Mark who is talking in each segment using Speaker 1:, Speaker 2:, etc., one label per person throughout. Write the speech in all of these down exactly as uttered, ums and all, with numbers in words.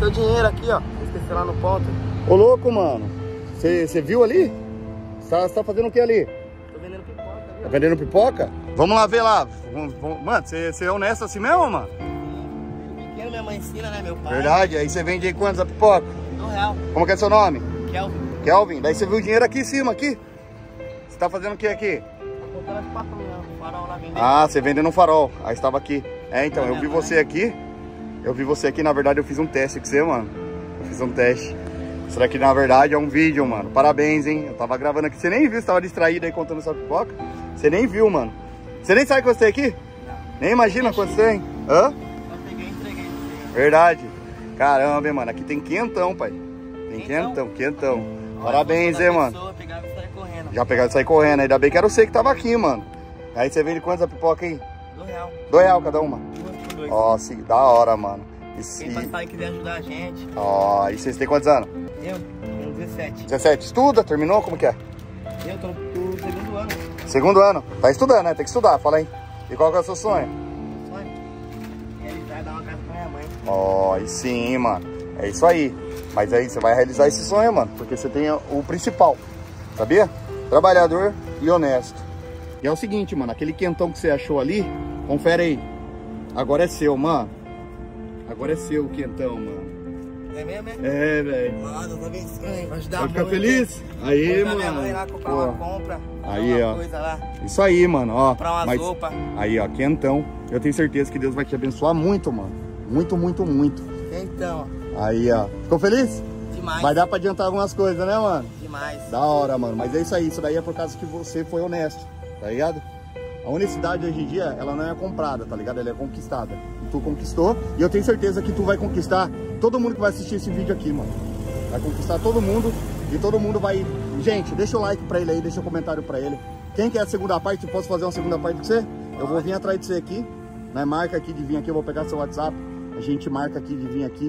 Speaker 1: teu dinheiro aqui, ó. Esqueci lá no ponto.
Speaker 2: Ô, louco, mano. Você viu ali? Você tá, tá fazendo o que ali?
Speaker 1: Tô vendendo pipoca ali.
Speaker 2: Tá vendendo pipoca? Vamos lá ver lá. Vamos, vamos... Mano, você é honesto assim mesmo, mano?
Speaker 1: Pequeno, minha mãe ensina, né, meu pai?
Speaker 2: Verdade. Aí você vende aí quantos a pipoca?
Speaker 1: Um real.
Speaker 2: Como que é seu nome?
Speaker 1: Kelvin.
Speaker 2: Kelvin. Daí você viu o dinheiro aqui em cima, aqui? Você tá fazendo o que aqui?
Speaker 1: Botando as papas no farol lá vendendo.
Speaker 2: Ah, você vendendo no farol. Aí estava aqui. É, então, eu vi você aqui. Eu vi você aqui, na verdade, eu fiz um teste com você, mano. Eu fiz um teste. Isso daqui, na verdade, é um vídeo, mano. Parabéns, hein? Eu tava gravando aqui. Você nem viu, você tava distraído aí contando sua pipoca. Você nem viu, mano. Você nem sabe que você tem aqui? Não. Nem imagina quanto você tem. Hã?
Speaker 1: Eu peguei e entreguei.
Speaker 2: Verdade. Caramba, hein, mano. Aqui tem quentão, pai. Tem quentão, quentão. Parabéns, hein, mano.
Speaker 1: Pegava e saia correndo.
Speaker 2: Já pegava e sair correndo. Ainda bem que era você que tava aqui, mano. Aí você vende quantas a pipoca aí?
Speaker 1: Dois real.
Speaker 2: Dois real cada uma?
Speaker 1: Dois.
Speaker 2: Ó, sim, da hora, mano. E,
Speaker 1: Quem passar e quiser ajudar a gente.
Speaker 2: Ó, e vocês têm quantos anos?
Speaker 1: Eu tenho dezessete.
Speaker 2: dezessete. Estuda? Terminou? Como que é?
Speaker 1: Eu tô no segundo ano.
Speaker 2: Segundo ano? Tá estudando, né? Tem que estudar, fala aí. E qual que é o seu sonho?
Speaker 1: Sonho? Realizar, dar uma casa pra minha mãe.
Speaker 2: Ó, e sim, mano. É isso aí. Mas aí você vai realizar esse sonho, mano. Porque você tem o principal. Sabia? Trabalhador e honesto. E é o seguinte, mano. Aquele quentão que você achou ali, confere aí. Agora é seu, mano. Agora é seu o quentão, mano.
Speaker 1: É mesmo, é?
Speaker 2: É, velho.
Speaker 1: Mano, tá bem estranho. Vai ajudar
Speaker 2: Vai ficar
Speaker 1: muito.
Speaker 2: feliz? Aí,
Speaker 1: Vou
Speaker 2: mano.
Speaker 1: minha mãe lá comprar
Speaker 2: Pô.
Speaker 1: uma compra.
Speaker 2: Aí,
Speaker 1: uma
Speaker 2: ó.
Speaker 1: Coisa lá.
Speaker 2: Isso aí, mano, ó.
Speaker 1: Comprar umas
Speaker 2: Mas...
Speaker 1: roupas.
Speaker 2: Aí, ó, quentão. Eu tenho certeza que Deus vai te abençoar muito, mano. Muito, muito, muito.
Speaker 1: Então,
Speaker 2: Aí, ó. Ficou feliz?
Speaker 1: demais.
Speaker 2: Vai dar pra adiantar algumas coisas, né, mano?
Speaker 1: Demais.
Speaker 2: Da hora, mano. Mas é isso aí. Isso daí é por causa que você foi honesto, tá ligado? A honestidade hoje em dia, ela não é comprada, tá ligado? Ela é conquistada. E tu conquistou. E eu tenho certeza que tu vai conquistar todo mundo que vai assistir esse vídeo aqui, mano. Vai conquistar todo mundo. E todo mundo vai... Gente, deixa o like pra ele aí. Deixa o comentário pra ele. Quem quer a segunda parte? Posso fazer uma segunda parte com você? Eu vou vir atrás de você aqui. Né? Marca aqui de vir aqui. Eu vou pegar seu WhatsApp. A gente marca aqui de vir aqui.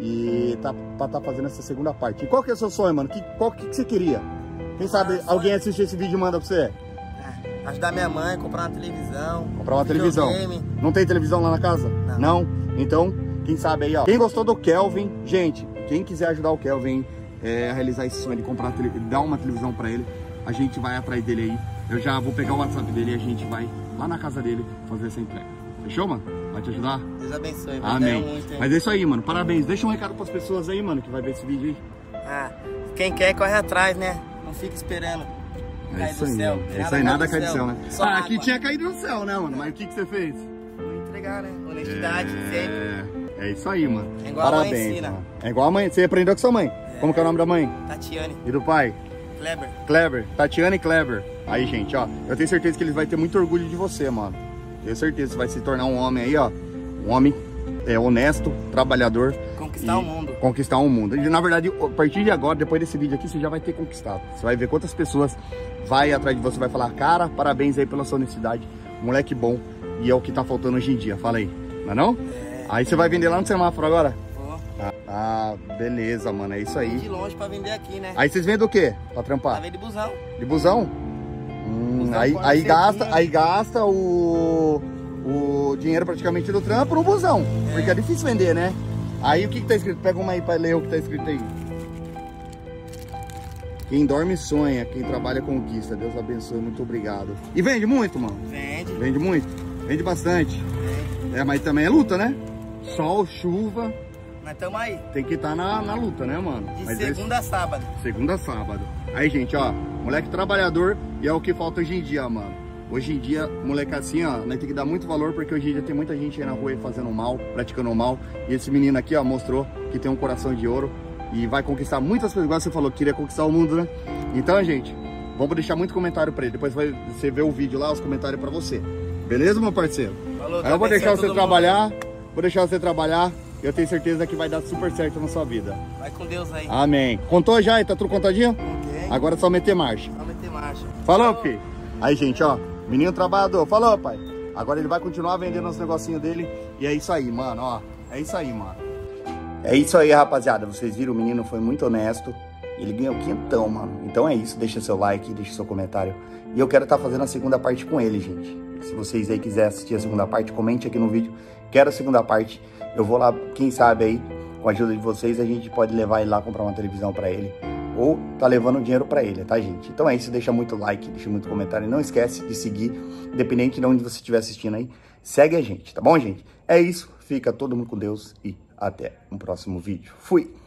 Speaker 2: E tá pra tá fazendo essa segunda parte. E qual que é o seu sonho, mano? Que, qual que, que você queria? Quem sabe
Speaker 1: Ah,
Speaker 2: alguém assistir esse vídeo e manda pra você?
Speaker 1: É, ajudar minha mãe, comprar uma televisão.
Speaker 2: Comprar uma televisão. Não tem televisão lá na casa?
Speaker 1: Não.
Speaker 2: Não? Então, quem sabe aí, ó. Quem gostou do Kelvin, gente, quem quiser ajudar o Kelvin é, a realizar esse sonho de comprar, dar uma televisão pra ele, a gente vai atrás dele aí. Eu já vou pegar o WhatsApp dele e a gente vai lá na casa dele fazer essa entrega. Fechou, mano? Vai te ajudar?
Speaker 1: Deus abençoe. Vai
Speaker 2: Amém.
Speaker 1: muito, hein?
Speaker 2: Mas é isso aí, mano. Parabéns. Deixa um recado pras pessoas aí, mano, que vai ver esse vídeo aí.
Speaker 1: Ah, quem quer, corre atrás, né? Não fica esperando.
Speaker 2: É
Speaker 1: Cair
Speaker 2: isso
Speaker 1: do
Speaker 2: aí,
Speaker 1: céu.
Speaker 2: mano. É isso aí, nada cai do céu, né?
Speaker 1: Só
Speaker 2: Ah, aqui
Speaker 1: água.
Speaker 2: tinha caído no céu, né, mano? Mas o que que você fez?
Speaker 1: Vou entregar, né? Honestidade, sempre.
Speaker 2: É, é isso aí, mano.
Speaker 1: É igual a mãe
Speaker 2: Parabéns,
Speaker 1: ensina.
Speaker 2: mano. É igual a mãe. Você aprendeu com sua mãe?
Speaker 1: É.
Speaker 2: Como que é o nome da mãe?
Speaker 1: Tatiane,
Speaker 2: E do pai?
Speaker 1: Kleber.
Speaker 2: Kleber. Tatiana e Kleber. Aí, gente, ó. Eu tenho certeza que eles vão ter muito orgulho de você, mano. Tenho certeza que você vai se tornar um homem aí, ó. Um homem é, honesto, trabalhador.
Speaker 1: Conquistar o mundo.
Speaker 2: Conquistar o mundo. E, na verdade, a partir de agora, depois desse vídeo aqui, você já vai ter conquistado. Você vai ver quantas pessoas vai atrás de você, vai falar, cara, parabéns aí pela sua honestidade. Moleque bom. E é o que tá faltando hoje em dia. Fala aí. Não é não?
Speaker 1: É.
Speaker 2: Aí você vai vender lá no semáforo agora?
Speaker 1: Vou.
Speaker 2: Ah, ah, beleza, mano. É isso aí.
Speaker 1: De longe pra vender aqui, né?
Speaker 2: Aí vocês vendem o quê? Pra trampar?
Speaker 1: Pra vender de busão.
Speaker 2: De busão? Hum,
Speaker 1: Busão
Speaker 2: aí,
Speaker 1: pode
Speaker 2: aí
Speaker 1: ser
Speaker 2: gasta,
Speaker 1: vinho.
Speaker 2: aí gasta o, o dinheiro praticamente do trampo no busão.
Speaker 1: É.
Speaker 2: Porque é difícil vender, né? Aí o que que tá escrito? Pega uma aí pra ler o que tá escrito aí. Quem dorme sonha, quem trabalha conquista. Deus abençoe, muito obrigado. E vende muito, mano?
Speaker 1: Vende.
Speaker 2: Vende muito? Vende bastante.
Speaker 1: Vende.
Speaker 2: É, mas também é luta, né? Sol, chuva,
Speaker 1: Nós estamos aí.
Speaker 2: tem que estar na, na luta, né, mano?
Speaker 1: De
Speaker 2: Mas
Speaker 1: segunda a sábado.
Speaker 2: esse- segunda a sábado. Aí, gente, ó, moleque trabalhador e é o que falta hoje em dia, mano. Hoje em dia, moleque assim, ó, nós temos que dar muito valor porque hoje em dia tem muita gente aí na rua aí fazendo mal, praticando mal. E esse menino aqui, ó, mostrou que tem um coração de ouro e vai conquistar muitas pessoas. Igual você falou, que queria conquistar o mundo, né? Então, gente, vamos deixar muito comentário pra ele. Depois vai, você vê o vídeo lá, os comentários pra você. Beleza, meu parceiro?
Speaker 1: Falou,
Speaker 2: Aí eu vou deixar você
Speaker 1: todo
Speaker 2: trabalhar, vou deixar você trabalhar. Eu tenho certeza que vai dar super certo na sua vida.
Speaker 1: mundo. Vai com Deus aí.
Speaker 2: Amém. Contou já? Tá tudo contadinho?
Speaker 1: Ok.
Speaker 2: Agora é só meter marcha.
Speaker 1: Vamos meter marcha.
Speaker 2: Falou, filho. Aí, gente, ó. Menino trabalhador. Falou, pai. Agora ele vai continuar vendendo os negocinhos dele. E é isso aí, mano, ó. É isso aí, mano. É isso aí, rapaziada. Vocês viram, o menino foi muito honesto. Ele ganhou quentão, mano. Então é isso. Deixa seu like, deixa seu comentário. E eu quero estar tá fazendo a segunda parte com ele, gente. Se vocês aí quiserem assistir a segunda parte, comente aqui no vídeo. Quero a segunda parte. Eu vou lá, quem sabe aí, Com a ajuda de vocês, a gente pode levar ele lá, comprar uma televisão para ele, ou tá levando dinheiro para ele, tá, gente? Então é isso, deixa muito like, deixa muito comentário, e não esquece de seguir, independente de onde você estiver assistindo aí, segue a gente, tá bom, gente? É isso, fica todo mundo com Deus e até um próximo vídeo. Fui!